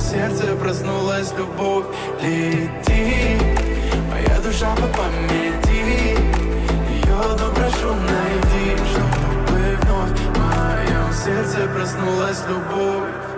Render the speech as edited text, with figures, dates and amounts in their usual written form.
сердце проснулась любовь. Лети, моя душа по памяти, ее прошу найди, чтобы вновь в моем сердце проснулась любовь.